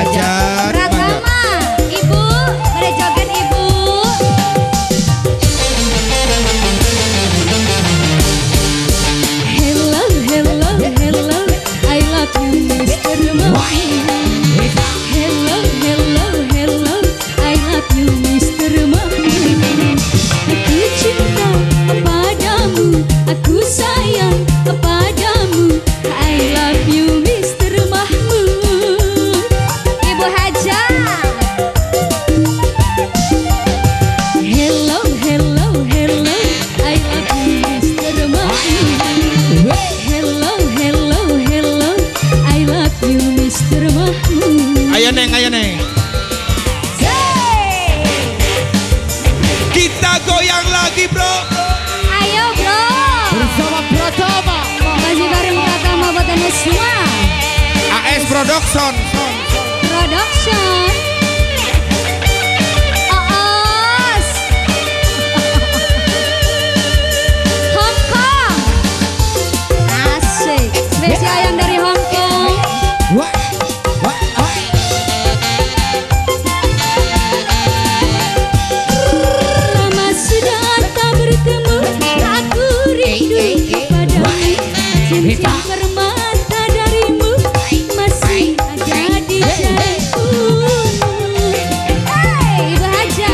hajat. Pratama, Ibu, pada joget Ibu. Hello, hello, hello, I love you Mr. Mahmud. Hello, hello, hello, I love you Mr. Mahmud. Aku cinta padamu, aku sayang padamu, I love you Mr. Mahmud. Ibu Haja. Hello, hello, hello, I love you Mr. Mahmud. Hello, hello, hello, I love you Mr. Mahmud. Ayo Neng, ayo Neng. Kita goyang lagi bro. Ayo bro. Bersama Pratama. Masih bareng Pratama buat anda semua. AS Production. Production. Aas. Hong Kong. Asik. Spesial yang dari Hong Kong. Wah, wah, wah. Lama sudah tak bertemu, aku rindu kepadamu. Cincin permata darimu masih ada di jariku. Hey, Ibu Haja.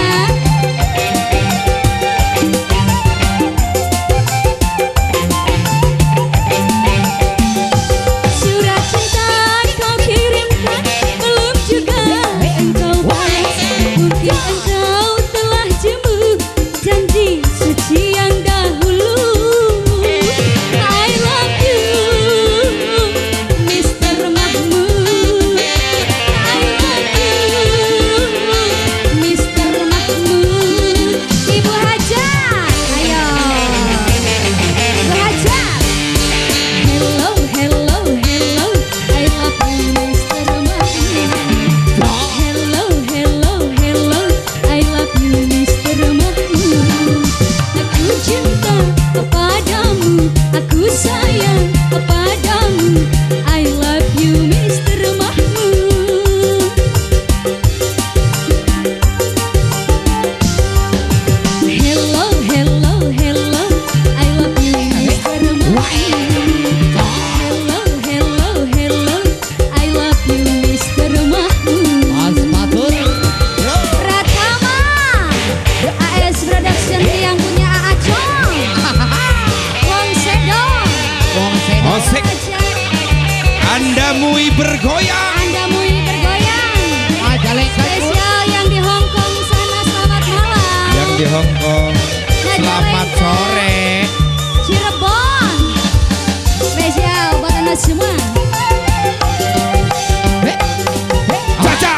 Surat cinta kau kirimkan, belum juga engkau balas. Mungkin engkau telah jemu janji suci yang dahulu. I love you Mr. Mahmud. I love you Mr. Mahmud. Ibu Haja, ayo Ibu Haja. Hello, hello, hello, I love you Mr. Mahmud. Hello, hello, hello, I love you Mr. Mahmud. Aku cinta kepadamu, aku sayang kepadamu, I love you Mr. Mahmud. Hello, hello, hello, I love you Mr. Mahmud. Hello, hello, hello, I love you Mr. Mahmud. Mas Matur. Pratama, AS Production yang punya Acong. Wong Sedong. Osek. Aja. Anda mui bergoyang. Anda mui bergoyang. Majalengka. Spesial yang di Hong Kong sana, selamat malam. Yang di Hong Kong. Selamat sore. Cirebon. Spesial buat anda semua. Caca.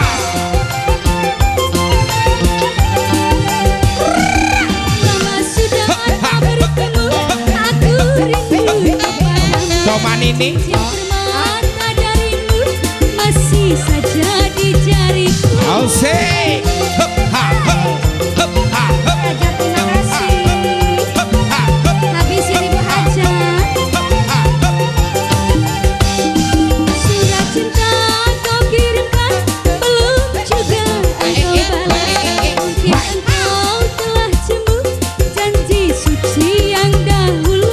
Lama sudah tak bertemu, aku rindu kepadamu. Coman ini. Permata darimu masih saja di jariku. Osek. Hup, ha, hup. Hup, ha, hup. Haja, terima kasih. Hup, ha, hup. Habisin Ibu Haja. Hup, ha, hup. Surat cinta kau kirimkan, belum juga engkau balas. Mungkin engkau telah jemu janji suci yang dahulu.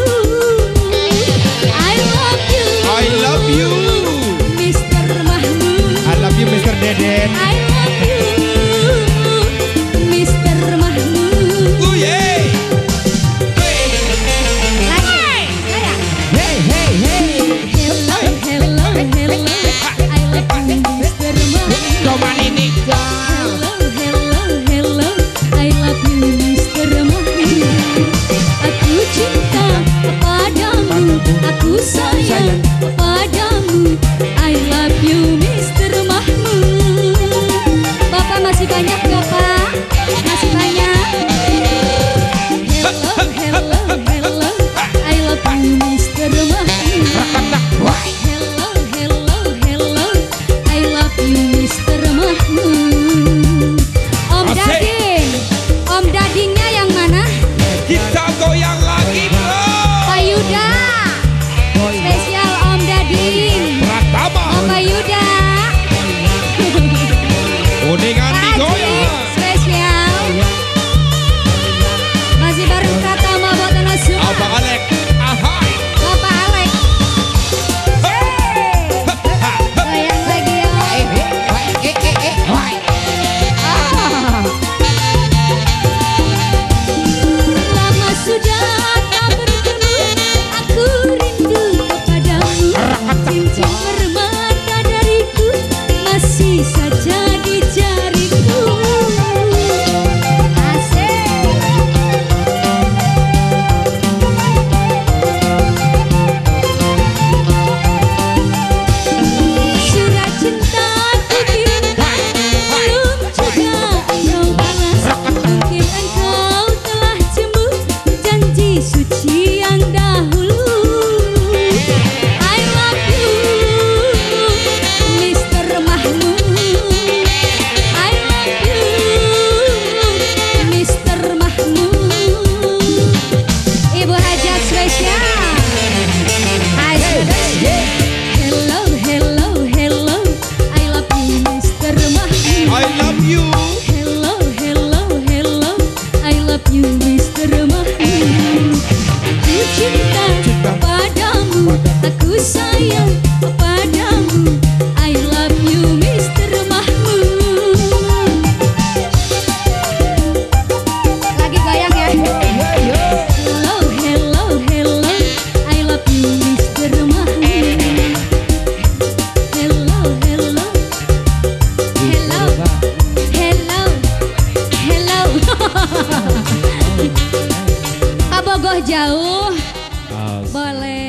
I love you I love you. Mr. Mahmud. I love you Mr. Deden. I love you I love you Mr. Mahmud. Lagi goyang ya. Hello, hello, hello, I love you Mr. Mahmud. Hello, hello, hello, hello, hello. Kabogoh jauh, boleh